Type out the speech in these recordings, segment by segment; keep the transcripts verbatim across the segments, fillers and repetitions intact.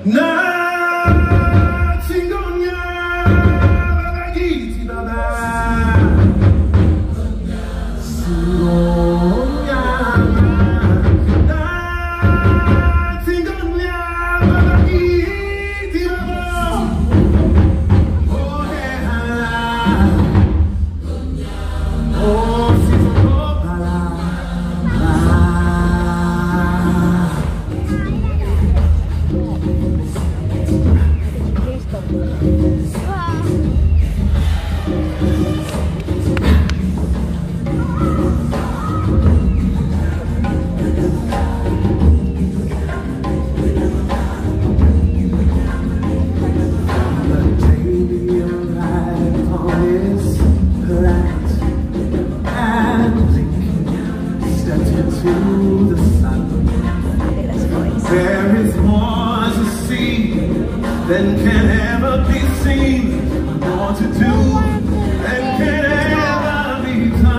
Than can ever be seen, more to do than can ever be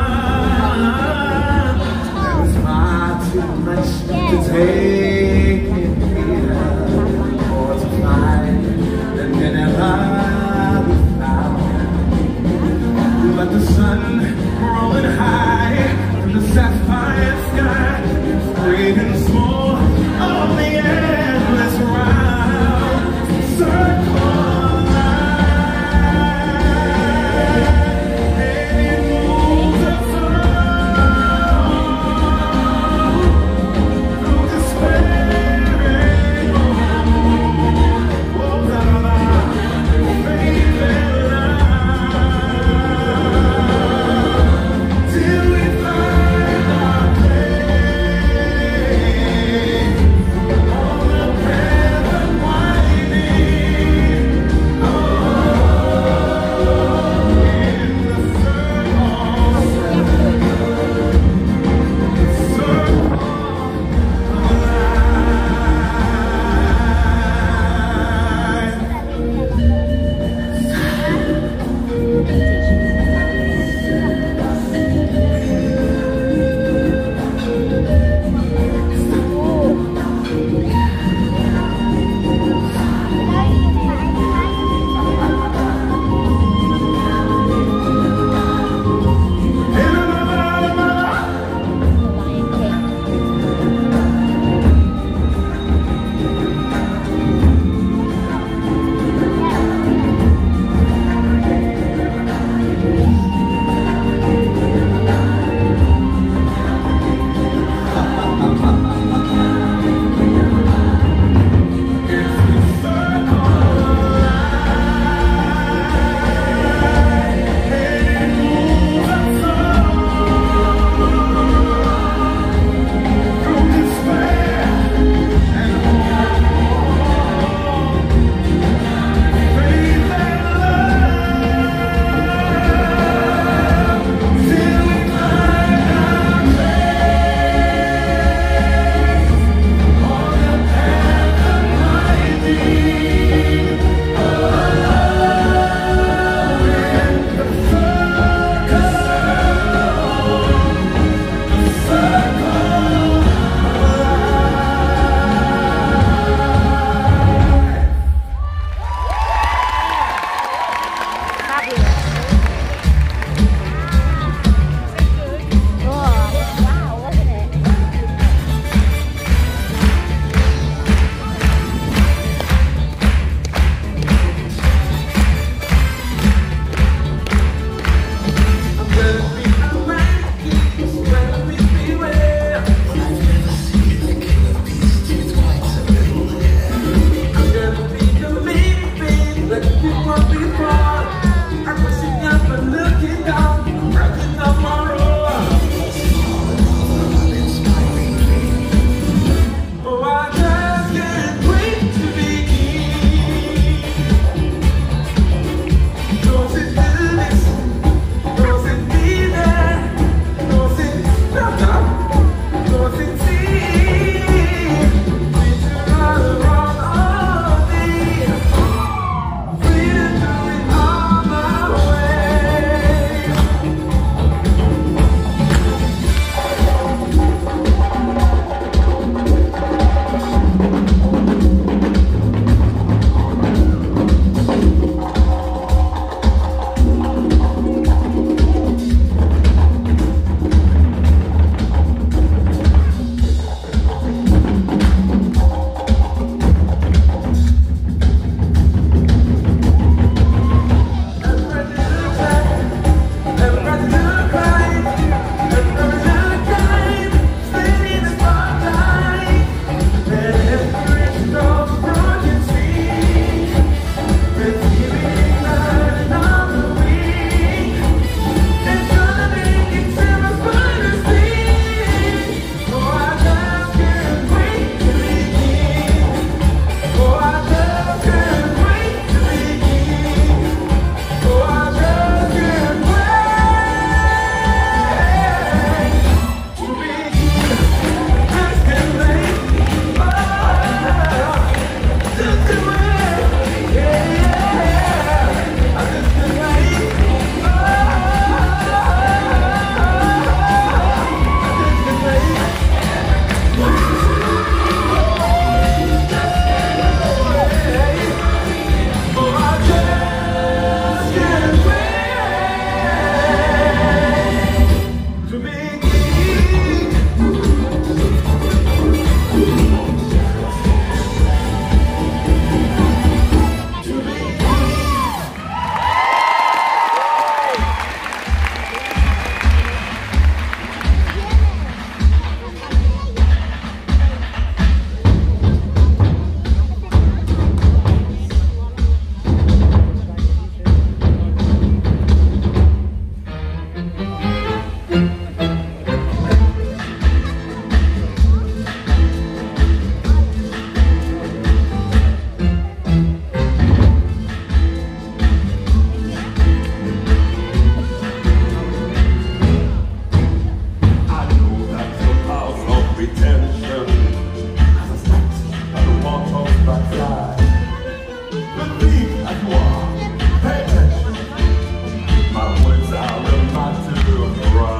done. There is far too much to take in here, more to find than can ever be found. But the sun rolling high in the sapphire sky, great and small, on the endless ride. This way.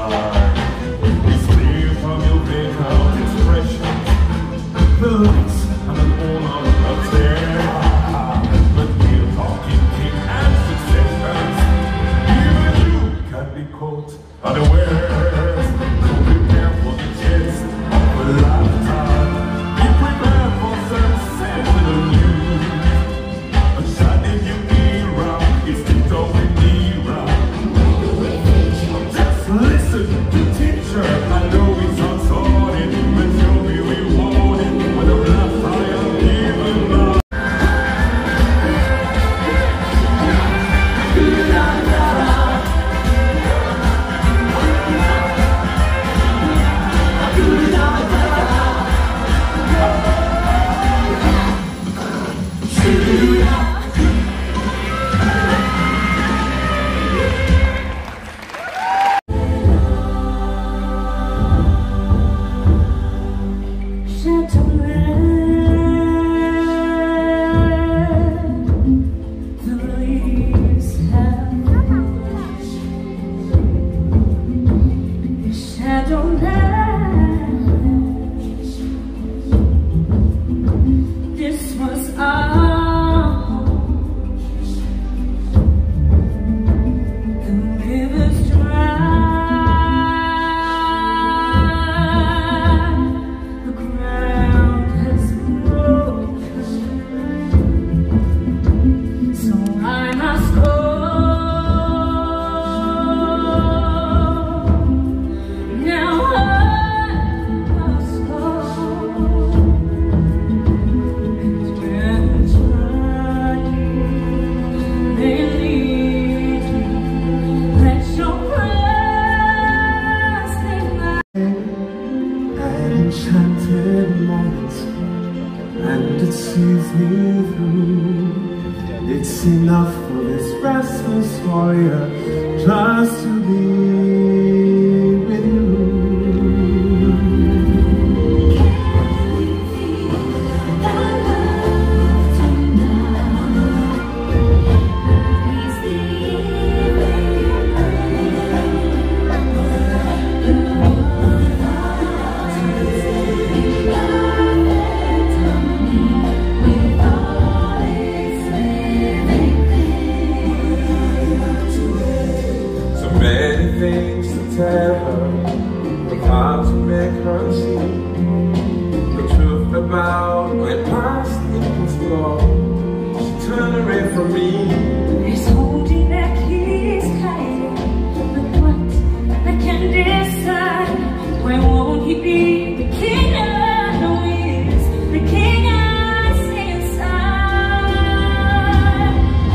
heart. It's clear from your breakout expressions. The lights and an all out there. But we're talking king and successions. Even you can be caught unawares. So prepare for the chance of a lifetime. Be prepared for sensational news. A shining new era is the going era. Just listen to teacher. I know it sounds solid, but you'll be rewarded with a black fire even now. Enchanted moments, and it sees me through. It's enough for this restless warrior just to be with you. Many things to tell her, but how to make her see the truth about my past things wrong. She turned away from me. He's holding back his hiding, but what I can decide. Why won't he be the king I know is, the king I see inside?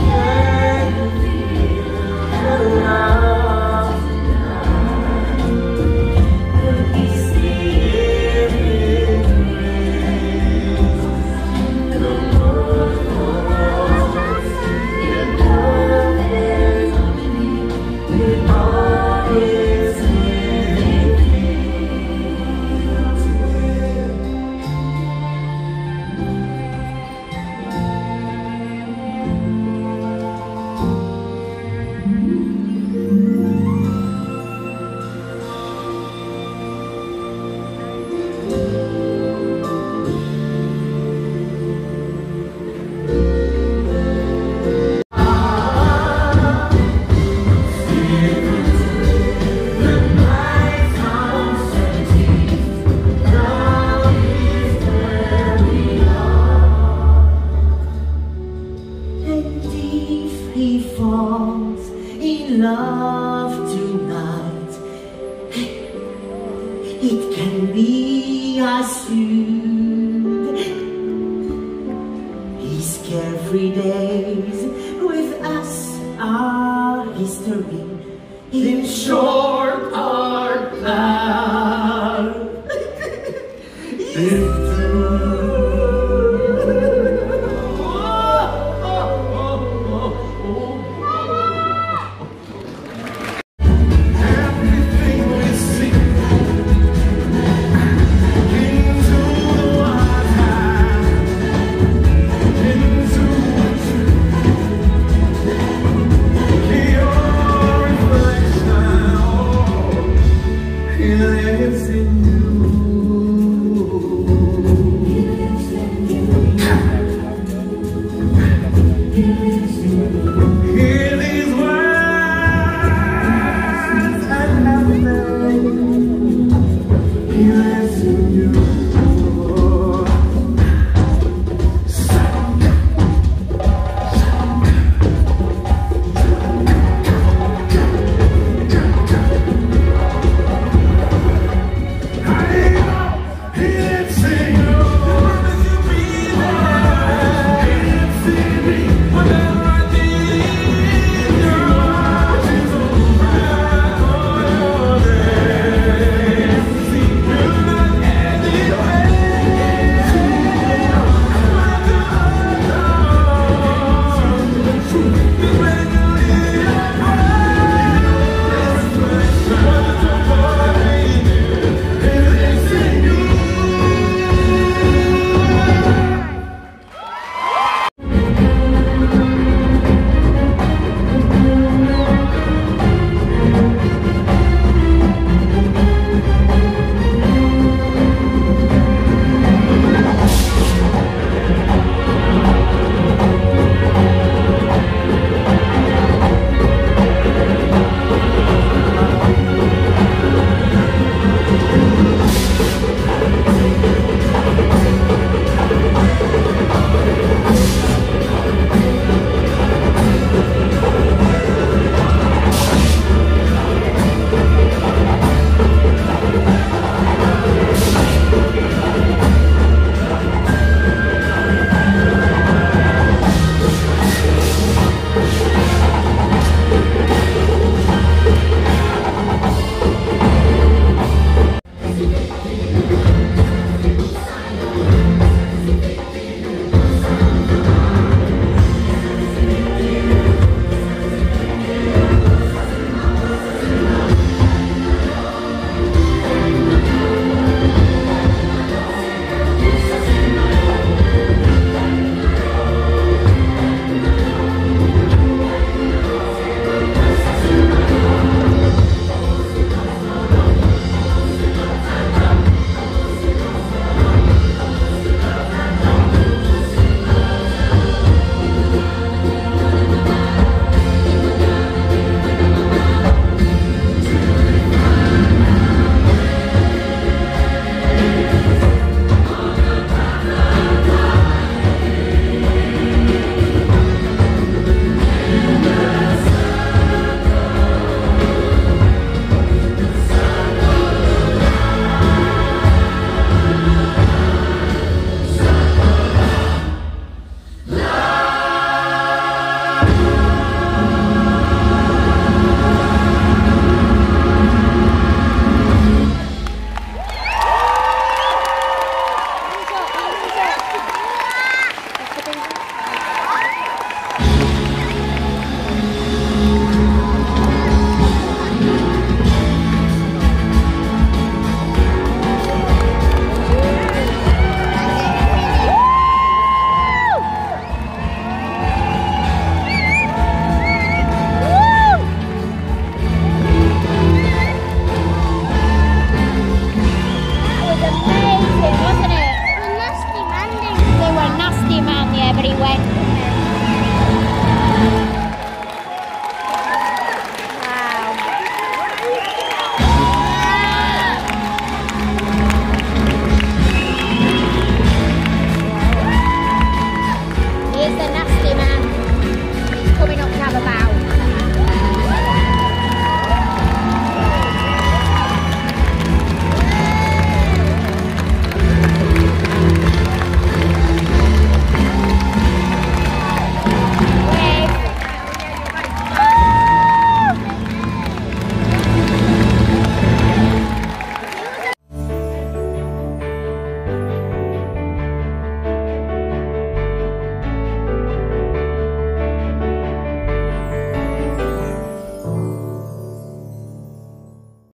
He falls in love tonight. It can be as soon. His carefree days with us are history. In short, our love is true. Everything we see into the He lives in